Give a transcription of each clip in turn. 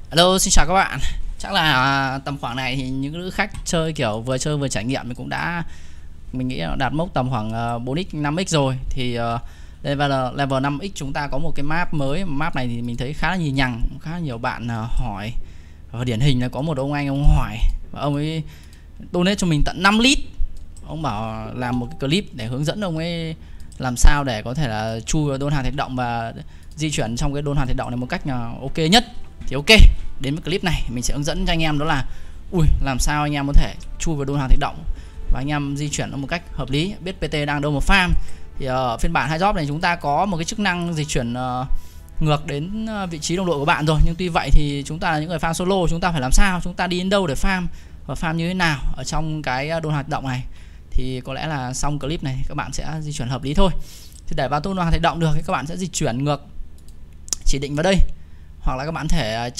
Hello, xin chào các bạn. Chắc là tầm khoảng này thì những đứa khách chơi kiểu vừa chơi vừa trải nghiệm mình cũng đã, mình nghĩ là đạt mốc tầm khoảng 4x 5x rồi. Thì level 5x chúng ta có một cái map mới. Map này thì mình thấy khá là nhì nhằng, khá là nhiều bạn hỏi. Và điển hình là có một ông anh ông hỏi và ông ấy donate cho mình tận 5 lít. Ông bảo làm một cái clip để hướng dẫn ông ấy làm sao để có thể là chui vào đôn hàng thạch động và di chuyển trong cái đôn hàng thạch động này một cách ok nhất. Thì ok, đến với clip này mình sẽ hướng dẫn cho anh em đó là làm sao anh em có thể chui vào đôn hàng thạch động và anh em di chuyển nó một cách hợp lý, biết PT đang đâu mà farm. Thì ở phiên bản 2 job này chúng ta có một cái chức năng di chuyển ngược đến vị trí đồng đội của bạn rồi, nhưng tuy vậy thì chúng ta là những người farm solo, chúng ta phải làm sao, chúng ta đi đến đâu để farm và farm như thế nào ở trong cái đôn hạt động này, thì có lẽ là xong clip này các bạn sẽ di chuyển hợp lý thôi. Thì để vào đôn hạt động được thì các bạn sẽ di chuyển ngược chỉ định vào đây, hoặc là các bạn thể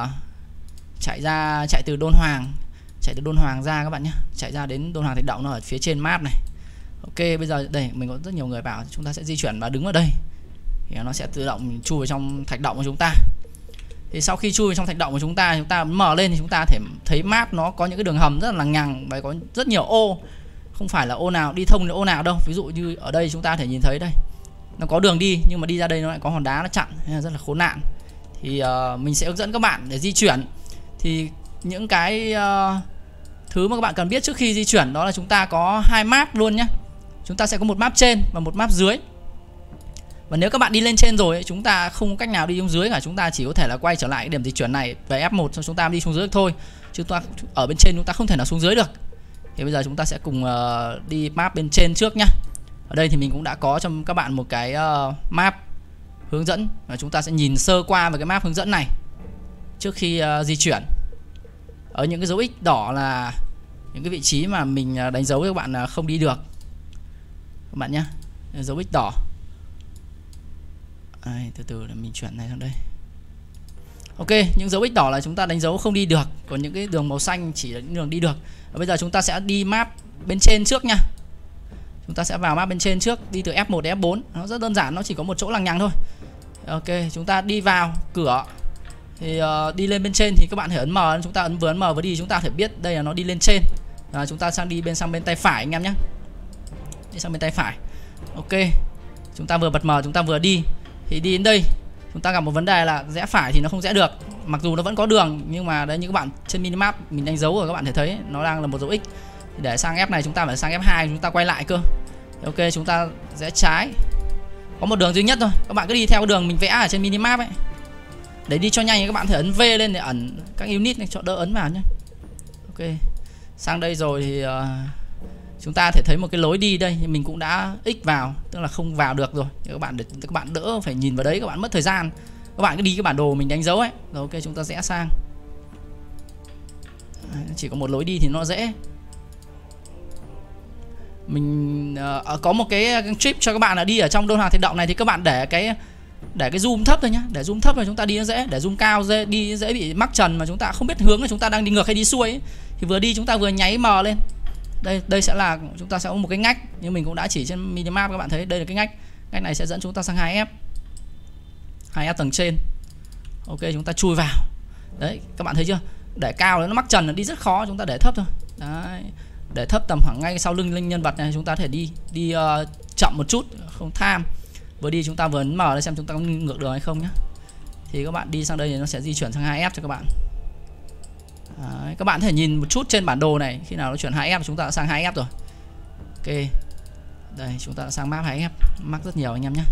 chạy từ đôn hoàng ra các bạn nhé, chạy ra đến đôn hoàng thạch động nó ở phía trên map này. Ok, bây giờ đây mình có rất nhiều người bảo chúng ta sẽ di chuyển và đứng ở đây thì nó sẽ tự động chui vào trong thạch động của chúng ta. Thì sau khi chui vào trong thạch động của chúng ta mở lên thì chúng ta thể thấy map nó có những cái đường hầm rất là lằng nhằng và có rất nhiều ô, không phải là ô nào đi thông đến ô nào đâu. Ví dụ như ở đây chúng ta thể nhìn thấy đây, nó có đường đi nhưng mà đi ra đây nó lại có hòn đá nó chặn, nên là rất là khốn nạn. Thì mình sẽ hướng dẫn các bạn để di chuyển. Thì những cái thứ mà các bạn cần biết trước khi di chuyển đó là chúng ta có 2 map luôn nhé. Chúng ta sẽ có một map trên và một map dưới. Và nếu các bạn đi lên trên rồi ấy, chúng ta không có cách nào đi xuống dưới cả, chúng ta chỉ có thể là quay trở lại cái điểm di chuyển này về F1 cho chúng ta đi xuống dưới được thôi. Chúng ta ở bên trên chúng ta không thể nào xuống dưới được. Thì bây giờ chúng ta sẽ cùng đi map bên trên trước nhá. Ở đây thì mình cũng đã có cho các bạn một cái map hướng dẫn và chúng ta sẽ nhìn sơ qua về cái map hướng dẫn này trước khi di chuyển. Ở những cái dấu X đỏ là những cái vị trí mà mình đánh dấu cho các bạn không đi được các bạn nhé, dấu X đỏ. Từ từ là mình chuyển này sang đây. Ok, những dấu X đỏ là chúng ta đánh dấu không đi được, còn những cái đường màu xanh chỉ là những đường đi được. Và bây giờ chúng ta sẽ đi map bên trên trước nha. Chúng ta sẽ vào map bên trên trước, đi từ F1 đến F4. Nó rất đơn giản, nó chỉ có một chỗ lằng nhằng thôi. Ok, chúng ta đi vào cửa thì đi lên bên trên thì các bạn hãy ấn M, chúng ta vừa ấn M vừa đi chúng ta thể biết đây là nó đi lên trên. Chúng ta sang bên tay phải anh em nhé. Đi sang bên tay phải. Ok, chúng ta vừa bật M chúng ta vừa đi. Thì đi đến đây chúng ta gặp một vấn đề là rẽ phải thì nó không rẽ được, mặc dù nó vẫn có đường, nhưng mà đấy như các bạn trên minimap mình đánh dấu rồi, các bạn thể thấy nó đang là một dấu X. Thì để sang F này chúng ta phải sang F2, chúng ta quay lại cơ. Ok, chúng ta rẽ trái, có một đường duy nhất thôi, các bạn cứ đi theo cái đường mình vẽ ở trên minimap ấy. Để đi cho nhanh thì các bạn thể ấn V lên để ẩn các unit này cho đỡ ấn vào nhé. Ok, sang đây rồi thì chúng ta thể thấy một cái lối đi đây, nhưng mình cũng đã x vào, tức là không vào được rồi. Để các bạn đỡ phải nhìn vào đấy, các bạn mất thời gian. Các bạn cứ đi cái bản đồ mình đánh dấu ấy. Rồi ok, chúng ta rẽ sang. Chỉ có một lối đi thì nó dễ. Mình có một cái trip cho các bạn là đi ở trong đôn hoàng thạch động này thì các bạn để cái zoom thấp thôi nhá, để zoom thấp là chúng ta đi nó dễ, để zoom cao đi dễ bị mắc trần mà chúng ta không biết hướng là chúng ta đang đi ngược hay đi xuôi ấy. Thì vừa đi chúng ta vừa nháy M lên. Đây sẽ là chúng ta sẽ có một cái ngách, nhưng mình cũng đã chỉ trên minimap, các bạn thấy đây là cái ngách này sẽ dẫn chúng ta sang 2F tầng trên. Ok, chúng ta chui vào. Đấy, các bạn thấy chưa? Để cao nó mắc trần là đi rất khó, chúng ta để thấp thôi. Đấy, để thấp tầm khoảng ngay sau lưng nhân vật này, chúng ta thể đi chậm một chút, không tham. Vừa đi chúng ta vừa ấn M để xem chúng ta có ngược đường hay không nhé. Thì các bạn đi sang đây thì nó sẽ di chuyển sang 2F cho các bạn. Đấy, các bạn có thể nhìn một chút trên bản đồ này, khi nào nó chuyển 2F chúng ta đã sang 2F rồi. Ok, đây chúng ta đã sang map 2F, map rất nhiều anh em nhé.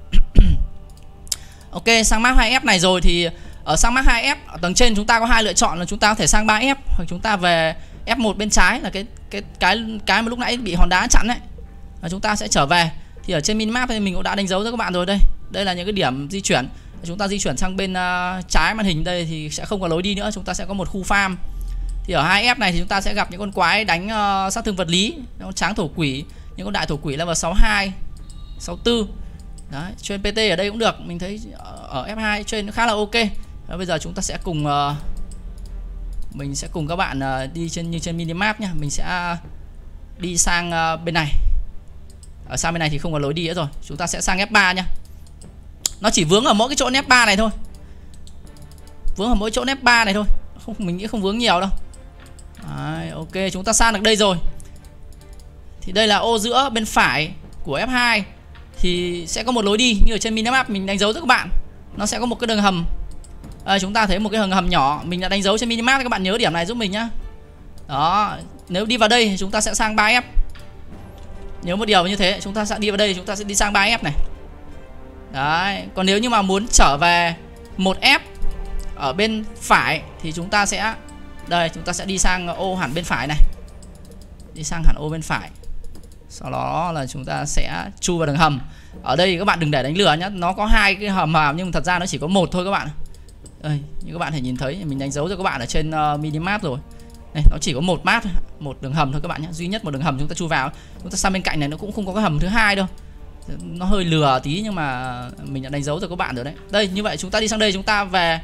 Ok, sang map 2F này rồi thì ở sang map 2F ở tầng trên chúng ta có hai lựa chọn là chúng ta có thể sang 3F hoặc chúng ta về F1 bên trái, là cái mà lúc nãy bị hòn đá chặn đấy. Và chúng ta sẽ trở về. Thì ở trên minimap thì mình cũng đã đánh dấu cho các bạn rồi đây. Đây là những cái điểm di chuyển. Chúng ta di chuyển sang bên trái màn hình đây thì sẽ không có lối đi nữa, chúng ta sẽ có một khu farm. Thì ở 2F này thì chúng ta sẽ gặp những con quái đánh sát thương vật lý, những con tráng thổ quỷ, những con đại thổ quỷ level 62, 64. Đấy, train PT ở đây cũng được, mình thấy ở F2 train khá là ok. Và bây giờ chúng ta sẽ cùng mình sẽ cùng các bạn đi như trên minimap nhá. Mình sẽ đi sang bên này. Ở sang bên này thì không có lối đi nữa rồi. Chúng ta sẽ sang F3 nhá. Nó chỉ vướng ở mỗi cái chỗ F3 này thôi. vướng ở mỗi chỗ F3 này thôi, không, mình nghĩ không vướng nhiều đâu. Đấy, ok, chúng ta sang được đây rồi. Thì đây là ô giữa bên phải của F2. Thì sẽ có một lối đi như ở trên minimap mình đánh dấu cho các bạn. Nó sẽ có một cái đường hầm. Chúng ta thấy một cái đường hầm nhỏ, mình đã đánh dấu trên minimap, các bạn nhớ điểm này giúp mình nhá. Đó, nếu đi vào đây thì chúng ta sẽ sang 3F. Nhớ một điều như thế, chúng ta sẽ đi vào đây, chúng ta sẽ đi sang 3F này. Đấy, còn nếu như mà muốn trở về 1F ở bên phải thì chúng ta sẽ đây, chúng ta sẽ đi sang ô hẳn bên phải này. Đi sang hẳn ô bên phải. Sau đó là chúng ta sẽ chui vào đường hầm. Ở đây các bạn đừng để đánh lừa nhé, nó có 2 cái hầm nhưng thật ra nó chỉ có 1 thôi các bạn. Đây, như các bạn thể nhìn thấy, mình đánh dấu cho các bạn ở trên minimap rồi. Đây, nó chỉ có 1 map, 1 đường hầm thôi các bạn nhé, duy nhất một đường hầm chúng ta chui vào. Chúng ta sang bên cạnh này nó cũng không có cái hầm thứ hai đâu. Nó hơi lừa tí nhưng mà mình đã đánh dấu cho các bạn rồi đấy. Đây, như vậy chúng ta đi sang đây, chúng ta về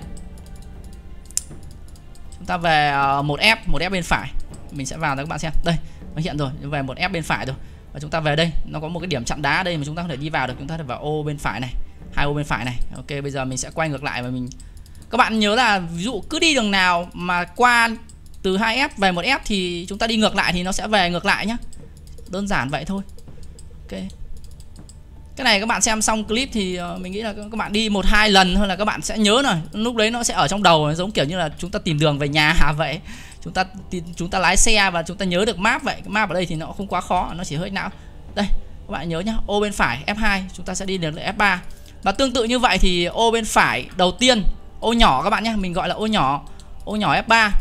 1F bên phải. Mình sẽ vào cho các bạn xem. Đây, nó hiện rồi, về 1F bên phải rồi. Và chúng ta về đây, nó có một cái điểm chặn đá đây mà chúng ta không thể đi vào được, chúng ta phải vào ô bên phải này, 2 ô bên phải này. Ok, bây giờ mình sẽ quay ngược lại và các bạn nhớ là ví dụ cứ đi đường nào mà qua từ 2F về 1F thì chúng ta đi ngược lại thì nó sẽ về ngược lại nhá. Đơn giản vậy thôi. Ok. Cái này các bạn xem xong clip thì mình nghĩ là các bạn đi 1-2 lần thôi là các bạn sẽ nhớ rồi. Lúc đấy nó sẽ ở trong đầu, giống kiểu như là chúng ta tìm đường về nhà vậy. Chúng ta lái xe và chúng ta nhớ được map vậy. Cái map ở đây thì nó không quá khó, nó chỉ hơi não. Đây, các bạn nhớ nhá, ô bên phải F2 chúng ta sẽ đi đến F3. Và tương tự như vậy thì ô bên phải đầu tiên, ô nhỏ các bạn nhé, mình gọi là ô nhỏ F3.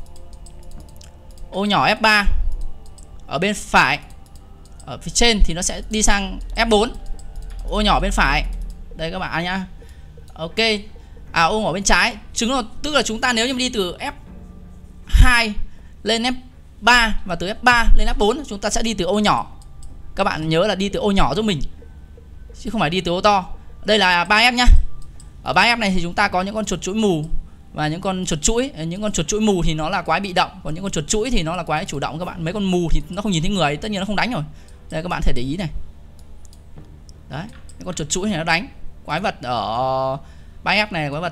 Ô nhỏ F3 ở bên phải, ở phía trên thì nó sẽ đi sang F4. Ô nhỏ bên phải. Đây các bạn nhá. Ok. Ô nhỏ bên trái, tức là chúng ta nếu như đi từ F2 lên F3 và từ F3 lên F4 chúng ta sẽ đi từ ô nhỏ. Các bạn nhớ là đi từ ô nhỏ giúp mình, chứ không phải đi từ ô to. Đây là 3F nhá. Ở 3F này thì chúng ta có những con chuột chuỗi mù và những con chuột chuỗi. Những con chuột chuỗi mù thì nó là quái bị động, còn những con chuột chuỗi thì nó là quái chủ động các bạn. Mấy con mù thì nó không nhìn thấy người, tất nhiên nó không đánh rồi. Đây các bạn thể để ý này. Đấy, những con chuột chuỗi này nó đánh. Quái vật ở 3F này, quái vật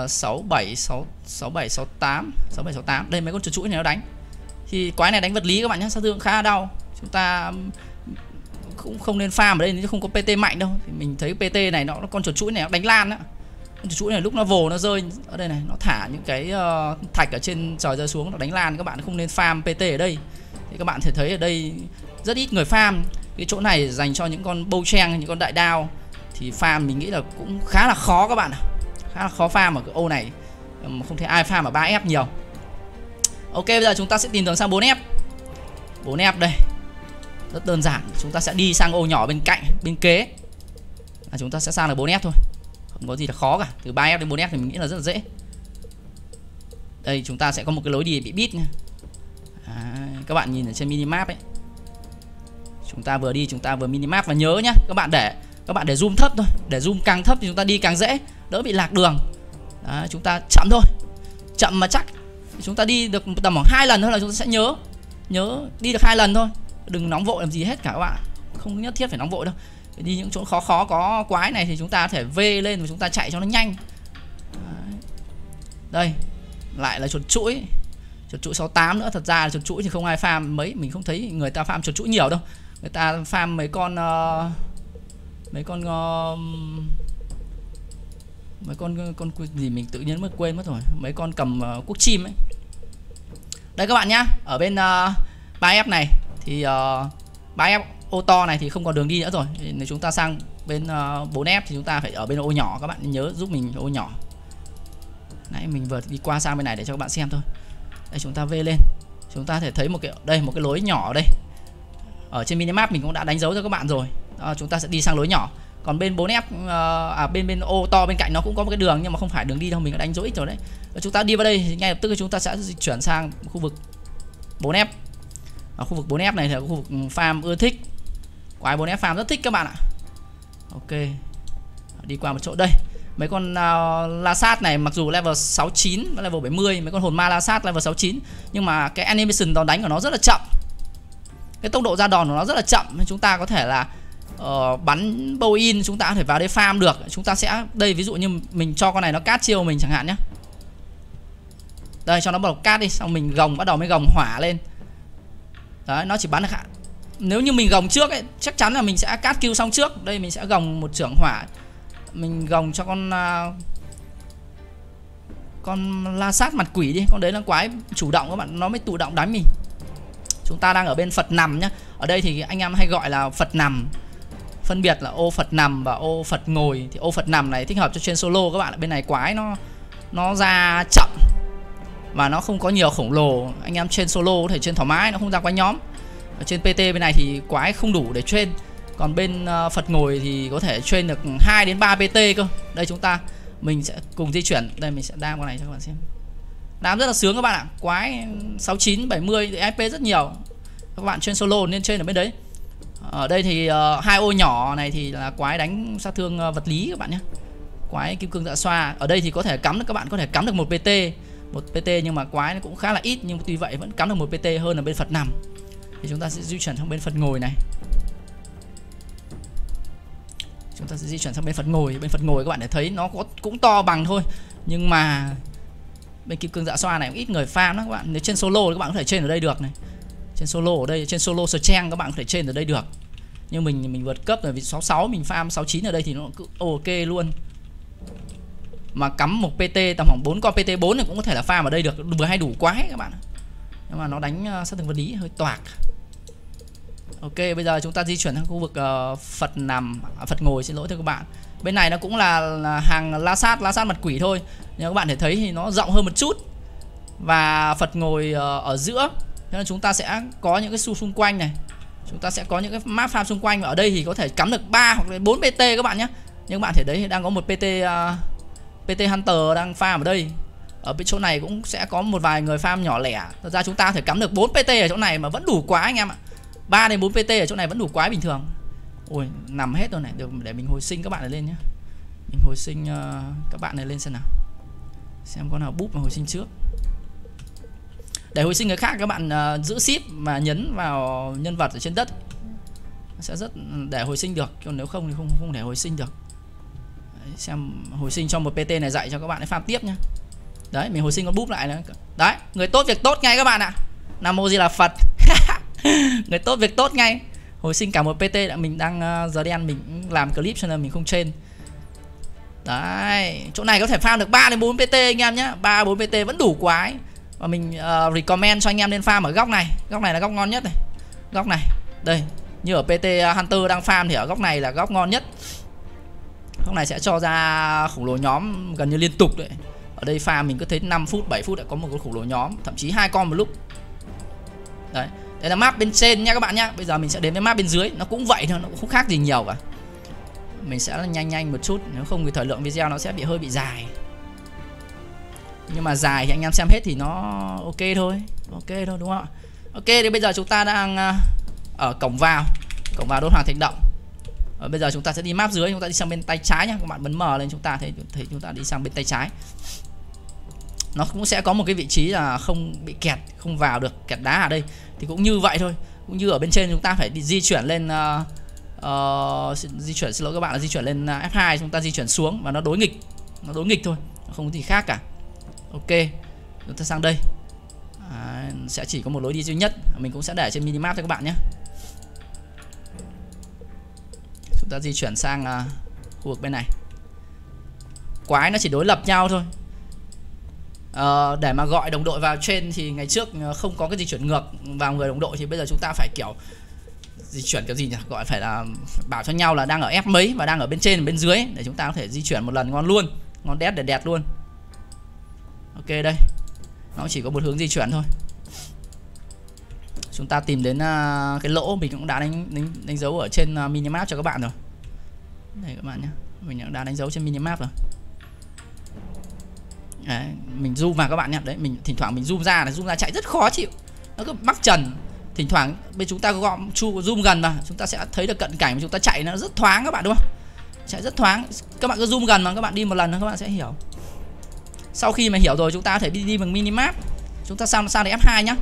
6768. Đây mấy con chuột chuỗi này nó đánh. Thì quái này đánh vật lý các bạn nhé, sát thương khá là đau. Chúng ta cũng không nên farm ở đây nếu không có PT mạnh đâu. Thì mình thấy PT này nó con chuột chuỗi này nó đánh lan đó. Con chuột chuỗi này lúc nó vồ nó rơi ở đây này, nó thả những cái thạch ở trên trời rơi xuống, nó đánh lan. Các bạn không nên farm PT ở đây. Thì các bạn thể thấy ở đây rất ít người farm. Cái chỗ này dành cho những con bâu trang, những con đại đao thì farm mình nghĩ là cũng khá là khó các bạn ạ. Khá là khó farm ở cái ô này, không thấy ai farm ở 3F nhiều. Ok, bây giờ chúng ta sẽ tìm đường sang 4F. 4F đây. Rất đơn giản, chúng ta sẽ đi sang ô nhỏ bên cạnh, bên kế. Chúng ta sẽ sang được 4F thôi. Không có gì là khó cả. Từ 3F đến 4F thì mình nghĩ là rất là dễ. Đây chúng ta sẽ có một cái lối đi bị bít nha. Các bạn nhìn ở trên minimap ấy. Chúng ta vừa đi, chúng ta vừa minimap. Và nhớ nhá, các bạn để zoom thấp thôi. Để zoom càng thấp thì chúng ta đi càng dễ, đỡ bị lạc đường. Đó, chúng ta chậm thôi. Chậm mà chắc. Chúng ta đi được tầm khoảng 2 lần thôi là chúng ta sẽ nhớ đi được 2 lần thôi. Đừng nóng vội làm gì hết cả các bạn. Không nhất thiết phải nóng vội đâu. Đi những chỗ khó có quái này thì chúng ta có thể V lên và chúng ta chạy cho nó nhanh. Đấy. Đây, lại là chuột chuỗi. Chuột chuỗi 68 nữa. Thật ra là chuột chuỗi thì không ai farm mấy. Mình không thấy người ta farm chuột chuỗi nhiều đâu. Người ta farm mấy con gì mình tự nhiên quên mất rồi. Mấy con cầm cuốc chim ấy. Đây các bạn nhá. Ở bên 3F này thì 3F ô to này thì không còn đường đi nữa rồi. Nếu chúng ta sang bên 4F thì chúng ta phải ở bên ô nhỏ. Các bạn nhớ giúp mình ô nhỏ. Nãy mình vừa đi qua sang bên này để cho các bạn xem thôi. Đây chúng ta V lên. Chúng ta thể thấy một cái lối nhỏ ở đây. Ở trên minimap mình cũng đã đánh dấu cho các bạn rồi. Đó, chúng ta sẽ đi sang lối nhỏ. Còn bên 4F bên ô to bên cạnh nó cũng có một cái đường nhưng mà không phải đường đi đâu, mình đã đánh dấu ít rồi đấy. Và chúng ta đi vào đây thì ngay lập tức chúng ta sẽ di chuyển sang khu vực 4F. Ở khu vực 4F này là khu vực farm ưa thích. Quái 4F farm rất thích các bạn ạ. Ok. Đi qua một chỗ đây. Mấy con la sát này mặc dù level 69 và level 70, mấy con hồn ma la sát level 69, nhưng mà cái animation đòn đánh của nó rất là chậm. Cái tốc độ ra đòn của nó rất là chậm nên chúng ta có thể là bắn bow in, chúng ta có thể vào đây farm được. Chúng ta sẽ đây ví dụ như mình cho con này nó cát chiêu mình chẳng hạn nhé. Đây cho nó bắt đầu cát đi, xong mình gồng, bắt đầu mới gồng hỏa lên. Đấy, nó chỉ bắn được hạ. Nếu như mình gồng trước ấy, chắc chắn là mình sẽ cát kill xong trước. Đây mình sẽ gồng một chưởng hỏa. Mình gồng cho con la sát mặt quỷ đi. Con đấy là quái chủ động các bạn, nó mới tự động đánh mình. Chúng ta đang ở bên Phật nằm nhá. Ở đây thì anh em hay gọi là Phật nằm. Phân biệt là ô Phật nằm và ô Phật ngồi. Thì ô Phật nằm này thích hợp cho trên solo các bạn. Bên này quái nó ra chậm và nó không có nhiều khổng lồ. Anh em trên solo có thể trên thoải mái, nó không ra quái nhóm. Ở trên PT bên này thì quái không đủ để train. Còn bên Phật ngồi thì có thể train được 2 đến 3 PT cơ. Đây mình sẽ cùng di chuyển. Đây mình sẽ đam con này cho các bạn xem. Đam rất là sướng các bạn ạ. Quái 69, 70 thì FP rất nhiều. Các bạn trên solo nên train ở bên đấy. Ở đây thì hai ô nhỏ này thì là quái đánh sát thương vật lý các bạn nhé. Quái kim cương dạ xoa. Ở đây thì có thể cắm được, các bạn có thể cắm được một PT nhưng mà quái nó cũng khá là ít, nhưng tuy vậy vẫn cắm được một PT hơn ở bên Phật nằm. Thì chúng ta sẽ di chuyển sang bên Phật ngồi này. Chúng ta sẽ di chuyển sang bên Phật ngồi. Bên Phật ngồi các bạn để thấy nó cũng to bằng thôi, nhưng mà bên kim cương dạ xoa này cũng ít người farm đó các bạn. Nếu trên solo thì các bạn có thể trên ở đây được này. Trên solo ở đây, trên solo Strength các bạn có thể trên ở đây được. Nhưng mình vượt cấp rồi, vì 66 mình farm 69 ở đây thì nó cứ ok luôn. Mà cắm một PT tầm khoảng 4 con PT4 thì cũng có thể là farm ở đây được, vừa hay đủ quái các bạn. Nhưng mà nó đánh sát thương vật lý hơi toạc. Ok, bây giờ chúng ta di chuyển sang khu vực Phật nằm, Phật ngồi, xin lỗi thưa các bạn. Bên này nó cũng là hàng la sát mặt quỷ thôi. Nhưng các bạn thể thấy thì nó rộng hơn một chút. Và Phật ngồi ở giữa. Cho nên chúng ta sẽ có những cái xung quanh này. Chúng ta sẽ có những cái map farm xung quanh. Và ở đây thì có thể cắm được 3 hoặc là 4 PT các bạn nhé. Nhưng các bạn thể đấy đang có một PT Hunter đang farm ở đây. Ở bên chỗ này cũng sẽ có một vài người farm nhỏ lẻ. Thật ra chúng ta có thể cắm được 4 PT ở chỗ này mà vẫn đủ quá anh em ạ. 3 đến 4 PT ở chỗ này vẫn đủ quái bình thường. Ôi, nằm hết rồi này. Được, để mình hồi sinh các bạn này lên nhé. Mình hồi sinh các bạn này lên xem nào. Xem có nào búp mà hồi sinh trước. Để hồi sinh người khác các bạn giữ ship mà nhấn vào nhân vật ở trên đất sẽ rất để hồi sinh được. Còn nếu không thì không để hồi sinh được. Đấy, xem hồi sinh cho một PT này dạy cho các bạn ấy farm tiếp nhá. Đấy, mình hồi sinh con búp lại nữa. Đấy, người tốt việc tốt ngay các bạn ạ. Nam Mô Di Đà Phật. Người tốt việc tốt ngay. Hồi sinh cả một PT đã. Mình đang giờ đen mình làm clip cho nên mình không trên. Đấy, chỗ này có thể farm được 3 đến 4 PT anh em nhé. 3-4 PT vẫn đủ quái. Và mình recommend cho anh em nên farm ở góc này. Góc này là góc ngon nhất này. Góc này, đây, như ở PT Hunter đang farm thì ở góc này là góc ngon nhất. Góc này sẽ cho ra khủng lồ nhóm gần như liên tục đấy. Ở đây farm mình cứ thấy 5 phút, 7 phút đã có một con khủng lồ nhóm, thậm chí 2 con một lúc. Đấy, đây là map bên trên nha các bạn nhá. Bây giờ mình sẽ đến với map bên dưới. Nó cũng vậy thôi, nó cũng không khác gì nhiều cả. Mình sẽ nhanh một chút, nếu không thì thời lượng video nó sẽ hơi bị dài. Nhưng mà dài thì anh em xem hết thì nó ok thôi. Ok thôi đúng không ạ? Ok, thì bây giờ chúng ta đang ở cổng vào đốt hoàng thạch động. Bây giờ chúng ta sẽ đi map dưới, chúng ta đi sang bên tay trái nhá. Các bạn bấm M lên chúng ta thấy chúng ta đi sang bên tay trái. Nó cũng sẽ có một cái vị trí là không bị kẹt, không vào được kẹt đá ở đây. Thì cũng như vậy thôi. Cũng như ở bên trên chúng ta phải đi di chuyển lên xin lỗi các bạn, là di chuyển lên F2, chúng ta di chuyển xuống và nó đối nghịch. Nó đối nghịch thôi, không có gì khác cả. Ok, chúng ta sang đây. Sẽ chỉ có một lối đi duy nhất. Mình cũng sẽ để trên minimap cho các bạn nhé. Chúng ta di chuyển sang khu vực bên này. Quái nó chỉ đối lập nhau thôi. Để mà gọi đồng đội vào trên thì ngày trước không có cái di chuyển ngược vào người đồng đội, thì bây giờ chúng ta phải kiểu di chuyển kiểu gì nhỉ? Gọi phải là bảo cho nhau là đang ở F mấy và đang ở bên trên bên dưới, để chúng ta có thể di chuyển một lần ngon luôn, ngon đét để đẹp luôn. Ok, đây nó chỉ có một hướng di chuyển thôi. Chúng ta tìm đến cái lỗ mình cũng đã đánh dấu ở trên minimap cho các bạn rồi. Đây các bạn nhé, mình cũng đã đánh dấu trên minimap rồi. Đấy, mình zoom vào các bạn nhé. Đấy, mình thỉnh thoảng mình zoom ra chạy rất khó chịu, nó cứ mắc trần. Thỉnh thoảng bên chúng ta gom zoom gần vào, chúng ta sẽ thấy được cận cảnh, chúng ta chạy nó rất thoáng các bạn, đúng không? Chạy rất thoáng. Các bạn cứ zoom gần mà các bạn đi một lần các bạn sẽ hiểu. Sau khi mà hiểu rồi chúng ta có thể đi bằng minimap. Chúng ta sang đến F2 nhá.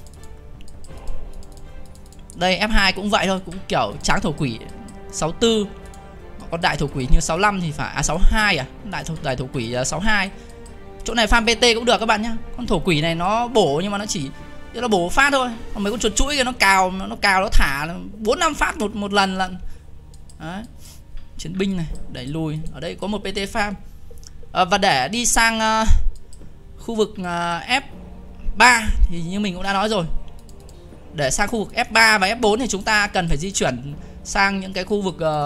Đây F2 cũng vậy thôi, cũng kiểu tráng thổ quỷ 64. Còn đại thổ quỷ như 65 thì phải 62 đại thổ quỷ 62. Chỗ này farm PT cũng được các bạn nhá. Con thổ quỷ này nó bổ nhưng mà nó chỉ nó bổ phát thôi. Còn mấy con chuột chuỗi kia nó cào nó thả 4-5 phát một lần. Đấy. Chiến binh này, đẩy lùi. Ở đây có một PT farm. Và để đi sang khu vực F3 thì như mình cũng đã nói rồi. Để sang khu vực F3 và F4 thì chúng ta cần phải di chuyển sang những cái khu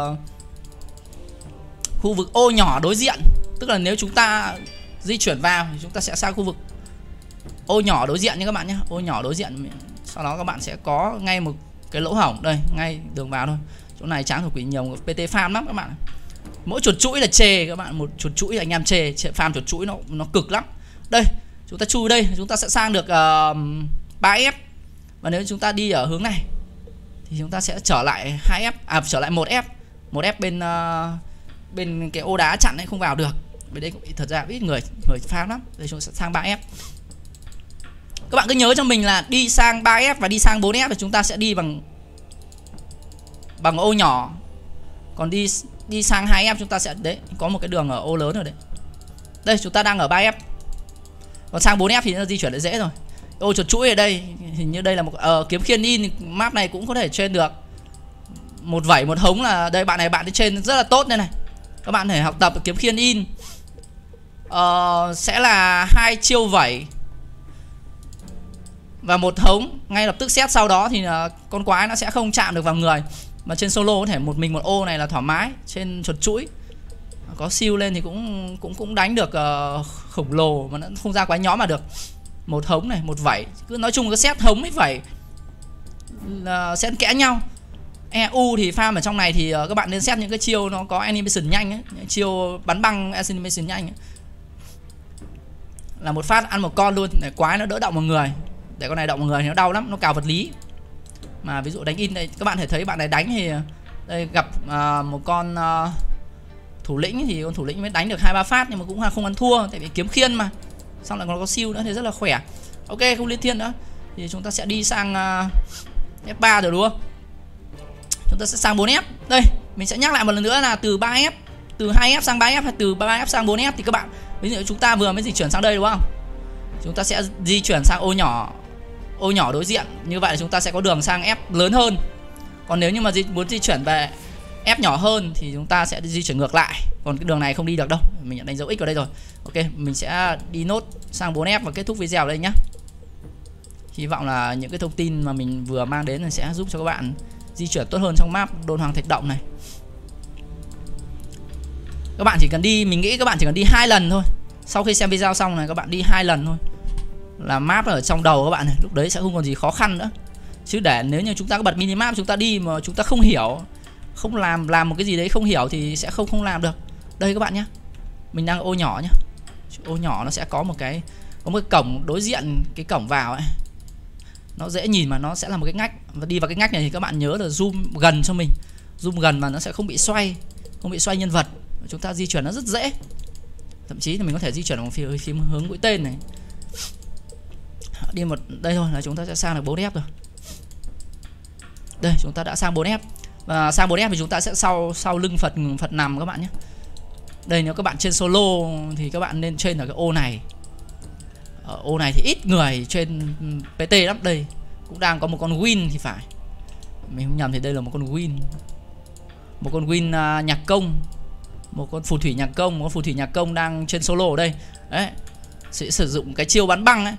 vực ô nhỏ đối diện. Tức là nếu chúng ta di chuyển vào thì chúng ta sẽ sang khu vực ô nhỏ đối diện nha các bạn nhé. Ô nhỏ đối diện, sau đó các bạn sẽ có ngay một cái lỗ hổng. Đây, ngay đường vào thôi. Chỗ này tráng thổ quỷ nhiều PT farm lắm các bạn. Mỗi chuột chuỗi là chê các bạn. Một chuột chuỗi anh em chê farm chuột chuỗi nó cực lắm. Đây, chúng ta chui đây, chúng ta sẽ sang được 3F. Và nếu chúng ta đi ở hướng này thì chúng ta sẽ trở lại 2F, trở lại 1F. 1F bên cái ô đá chặn ấy không vào được. Bên đây cũng thật ra ít người farm lắm. Đây chúng ta sẽ sang 3F. Các bạn cứ nhớ cho mình là đi sang 3F và đi sang 4F thì chúng ta sẽ đi bằng ô nhỏ. Còn đi sang 2F chúng ta sẽ đấy, có một cái đường ở ô lớn rồi đấy. Đây chúng ta đang ở 3F. Còn sang 4F thì nó di chuyển lại dễ rồi. Ô chuột chuỗi ở đây, hình như đây là một kiếm khiên in, map này cũng có thể trên được. Một vẩy một hống là đây, bạn đi trên rất là tốt đây này. Các bạn thể học tập kiếm khiên in. Sẽ là 2 chiêu vẩy và một hống, ngay lập tức xét sau đó thì con quái nó sẽ không chạm được vào người. Mà trên solo có thể một mình một ô này là thoải mái. Trên chuột chuỗi có siêu lên thì cũng đánh được khổng lồ mà nó không ra quái nhóm mà được. Một hống này, một vẩy. Cứ nói chung cái set hống với vẩy là xen kẽ nhau. EU thì farm ở trong này thì các bạn nên set những cái chiêu nó có animation nhanh ấy, những chiêu bắn băng animation nhanh ấy. Là một phát ăn một con luôn để quái nó đỡ động một người. Để con này động một người thì nó đau lắm, nó cào vật lý. Mà ví dụ đánh in đây, các bạn thể thấy bạn này đánh thì đây gặp một con thủ lĩnh thì con thủ lĩnh mới đánh được 2-3 phát nhưng mà cũng không ăn thua tại vì kiếm khiên mà. Xong lại còn có siêu nữa thì rất là khỏe. Ok, không liên thiên nữa thì chúng ta sẽ đi sang F3 rồi đúng không? Chúng ta sẽ sang 4F. Đây, mình sẽ nhắc lại một lần nữa là từ 3F, từ 2F sang 3F hay từ 3F sang 4F thì các bạn, ví dụ chúng ta vừa mới di chuyển sang đây đúng không? Chúng ta sẽ di chuyển sang ô nhỏ đối diện. Như vậy là chúng ta sẽ có đường sang F lớn hơn. Còn nếu như mà muốn di chuyển về F nhỏ hơn thì chúng ta sẽ di chuyển ngược lại. Còn cái đường này không đi được đâu. Mình đã đánh dấu X vào đây rồi. Ok, mình sẽ đi nốt sang 4F và kết thúc video đây nhé. Hy vọng là những cái thông tin mà mình vừa mang đến sẽ giúp cho các bạn di chuyển tốt hơn trong map Đôn Hoàng Thạch Động này. Các bạn chỉ cần đi, mình nghĩ các bạn chỉ cần đi 2 lần thôi. Sau khi xem video xong này các bạn đi 2 lần thôi là map ở trong đầu các bạn này, lúc đấy sẽ không còn gì khó khăn nữa. Chứ để nếu như chúng ta có bật minimap chúng ta đi mà chúng ta không hiểu, không làm một cái gì đấy không hiểu thì sẽ không làm được. Đây các bạn nhé, mình đang ô nhỏ nhá. Ô nhỏ nó sẽ có một cái cổng đối diện cái cổng vào ấy. Nó dễ nhìn mà nó sẽ là một cái ngách. Và đi vào cái ngách này thì các bạn nhớ là zoom gần cho mình. Zoom gần mà nó sẽ không bị xoay nhân vật. Chúng ta di chuyển nó rất dễ. Thậm chí thì mình có thể di chuyển bằng phím hướng mũi tên này. Đi một đây thôi là chúng ta sẽ sang được 4F rồi. Đây chúng ta đã sang 4F. Và sang 4F thì chúng ta sẽ sau lưng Phật nằm các bạn nhé. Đây nếu các bạn trên solo thì các bạn nên trên ở cái ô này. Ở ô này thì ít người trên PT lắm. Đây cũng đang có một con Win thì phải. Mình không nhầm thì đây là một con Win. Một con Win nhạc công. Một con phù thủy nhạc công. Một con phù thủy nhạc công đang trên solo ở đây. Đấy, sẽ sử dụng cái chiêu bắn băng ấy.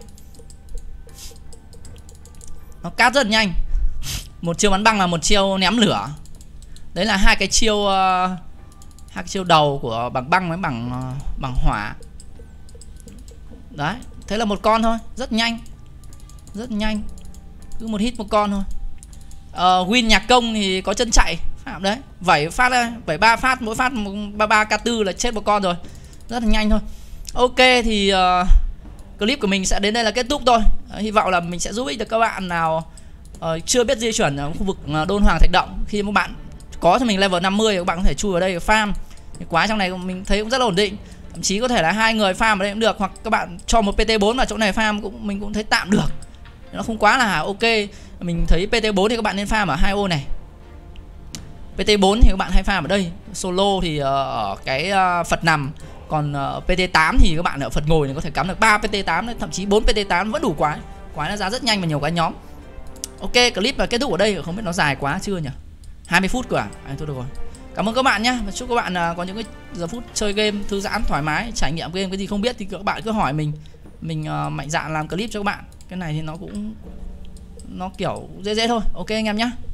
Nó cát rất nhanh. Một chiêu bắn băng là một chiêu ném lửa. Đấy là hai cái chiêu đầu của bằng băng với bằng hỏa. Đấy, thế là một con thôi, rất nhanh. Rất nhanh. Cứ một hit một con thôi. Win nhạc công thì có chân chạy. Đấy, 7 phát đây, 73 phát, mỗi phát 33 K4 là chết một con rồi. Rất là nhanh thôi. Ok thì clip của mình sẽ đến đây là kết thúc thôi. Hy vọng là mình sẽ giúp ích được các bạn nào chưa biết di chuyển ở khu vực Đôn Hoàng Thạch Động. Khi các bạn có cho mình level 50 các bạn có thể chui vào đây farm. Quái trong này mình thấy cũng rất là ổn định. Thậm chí có thể là 2 người farm ở đây cũng được. Hoặc các bạn cho một PT4 vào chỗ này farm mình cũng thấy tạm được. Nó không quá là ok. Mình thấy PT4 thì các bạn nên farm ở 2 ô này. PT4 thì các bạn hay farm ở đây. Solo thì ở cái Phật nằm. Còn PT8 thì các bạn ở Phật ngồi này có thể cắm được 3 PT8 thậm chí 4 PT8 vẫn đủ quái. Quái nó ra rất nhanh và nhiều cái nhóm. Ok, clip là kết thúc ở đây, không biết nó dài quá chưa nhỉ? 20 phút cơ à? Thôi được rồi. Cảm ơn các bạn nhé. Và chúc các bạn có những cái giờ phút chơi game thư giãn thoải mái, trải nghiệm game. Cái gì không biết thì các bạn cứ hỏi mình mạnh dạn làm clip cho các bạn. Cái này thì nó cũng kiểu dễ thôi. Ok anh em nhé.